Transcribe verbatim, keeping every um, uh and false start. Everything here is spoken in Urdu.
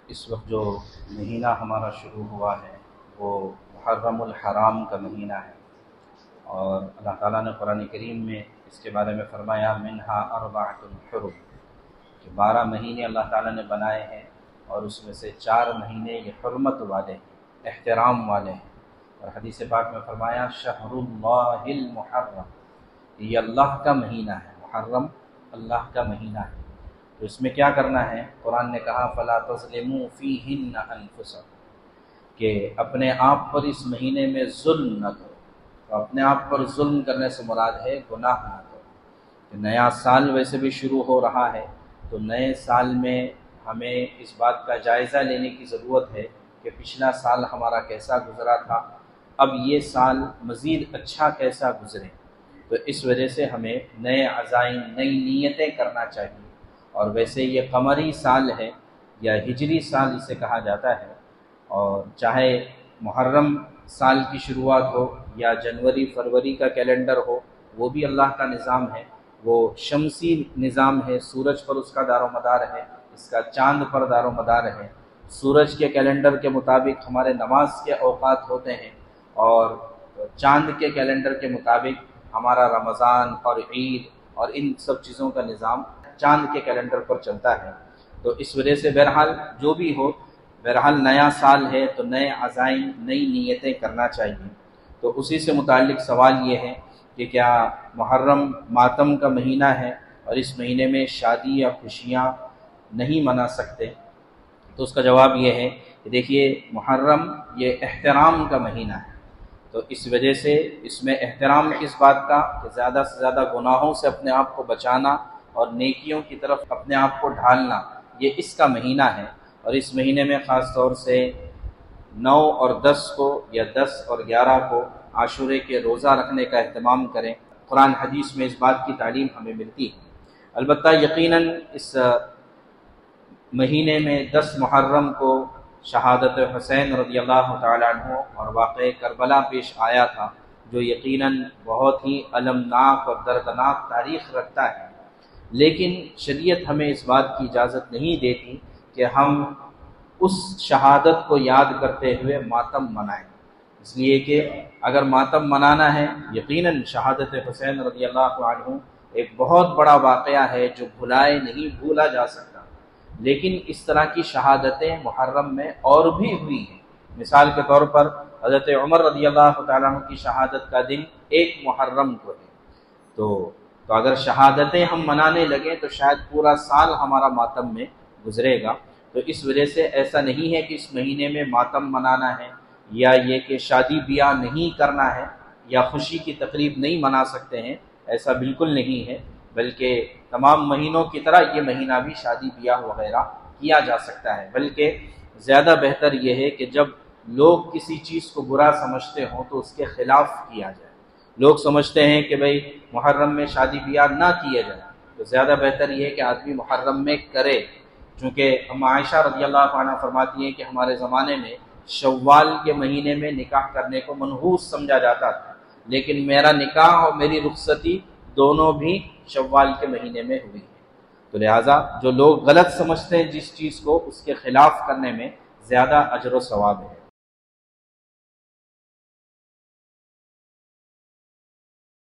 اس وقت جو مہینہ ہمارا شروع ہوا ہے وہ محرم الحرام کا مہینہ ہے، اور اللہ تعالیٰ نے قرآن کریم میں اس کے بارے میں فرمایا منہا اربعۃ حرم، کہ بارہ مہینے اللہ تعالیٰ نے بنائے ہیں اور اس میں سے چار مہینے یہ حرمت والے ہیں، احترام والے ہیں۔ اور حدیث پاک میں فرمایا شہر اللہ المحرم، یہ اللہ کا مہینہ ہے، محرم اللہ کا مہینہ ہے۔ تو اس میں کیا کرنا ہے؟ قرآن نے کہا فلا تظلموا فیہن انفسکم، کہ اپنے آپ پر اس مہینے میں ظلم نہ کرو۔ تو اپنے آپ پر ظلم کرنے سے مراد ہے گناہ نہ کرو۔ کہ نیا سال ویسے بھی شروع ہو رہا ہے، تو نئے سال میں ہمیں اس بات کا جائزہ لینے کی ضرورت ہے کہ پچھلا سال ہمارا کیسا گزرا تھا، اب یہ سال مزید اچھا کیسا گزرے۔ تو اس وجہ سے ہمیں نئے عزائم، نئی نیتیں کرنا چاہیے۔ اور ویسے یہ قمری سال ہے یا ہجری سال اسے کہا جاتا ہے، اور چاہے محرم سال کی شروعات ہو یا جنوری فروری کا کیلنڈر ہو، وہ بھی اللہ کا نظام ہے، وہ شمسی نظام ہے، سورج پر اس کا دار و مدار ہے، اس کا چاند پر دار و مدار ہے۔ سورج کے کیلنڈر کے مطابق ہمارے نماز کے اوقات ہوتے ہیں، اور چاند کے کیلنڈر کے مطابق ہمارا رمضان اور عید اور ان سب چیزوں کا نظام چاند کے کیلنڈر پر چلتا ہے۔ تو اس وجہ سے بہرحال جو بھی ہو، بہرحال نیا سال ہے تو نئے عزائم، نئی نیتیں کرنا چاہیے۔ تو اسی سے متعلق سوال یہ ہے کہ کیا محرم ماتم کا مہینہ ہے اور اس مہینے میں شادی یا خوشیاں نہیں منا سکتے؟ تو اس کا جواب یہ ہے کہ دیکھیے، محرم یہ احترام کا مہینہ ہے، تو اس وجہ سے اس میں احترام کس بات کا؟ کہ زیادہ سے زیادہ گناہوں سے اپنے آپ کو بچانا اور نیکیوں کی طرف اپنے آپ کو ڈھالنا، یہ اس کا مہینہ ہے۔ اور اس مہینے میں خاص طور سے نو اور دس کو یا دس اور گیارہ کو عاشورے کے روزہ رکھنے کا اہتمام کریں۔ قرآن حدیث میں اس بات کی تعلیم ہمیں ملتی ہے۔ البتہ یقیناً اس مہینے میں دس محرم کو شہادت حسین رضی اللہ تعالیٰ عنہ اور واقعہ کربلا پیش آیا تھا، جو یقیناً بہت ہی المناک اور دردناک تاریخ رکھتا ہے۔ لیکن شریعت ہمیں اس بات کی اجازت نہیں دیتی کہ ہم اس شہادت کو یاد کرتے ہوئے ماتم منائیں، اس لیے کہ اگر ماتم منانا ہے، یقیناً شہادت حسین رضی اللہ عنہ ایک بہت بڑا واقعہ ہے جو بھلائے نہیں بھولا جا سکتا، لیکن اس طرح کی شہادتیں محرم میں اور بھی ہوئی ہیں۔ مثال کے طور پر حضرت عمر رضی اللہ تعالیٰ عنہ کی شہادت کا دن ایک محرم کو ہے۔ تو تو اگر شہادتیں ہم منانے لگیں تو شاید پورا سال ہمارا ماتم میں گزرے گا۔ تو اس وجہ سے ایسا نہیں ہے کہ اس مہینے میں ماتم منانا ہے، یا یہ کہ شادی بیاہ نہیں کرنا ہے، یا خوشی کی تقریب نہیں منا سکتے ہیں، ایسا بالکل نہیں ہے، بلکہ تمام مہینوں کی طرح یہ مہینہ بھی شادی بیاہ وغیرہ کیا جا سکتا ہے۔ بلکہ زیادہ بہتر یہ ہے کہ جب لوگ کسی چیز کو برا سمجھتے ہوں تو اس کے خلاف کیا جائے۔ لوگ سمجھتے ہیں کہ بھئی محرم میں شادی بیاہ نہ کیے جائے، تو زیادہ بہتر یہ ہے کہ آدمی محرم میں کرے، چونکہ ام عائشہ رضی اللہ عنہا فرماتی ہیں کہ ہمارے زمانے میں شوال کے مہینے میں نکاح کرنے کو منحوس سمجھا جاتا تھا، لیکن میرا نکاح اور میری رخصتی دونوں بھی شوال کے مہینے میں ہوئی ہے۔ تو لہٰذا جو لوگ غلط سمجھتے ہیں جس چیز کو، اس کے خلاف کرنے میں زیادہ اجر و ثواب ہے۔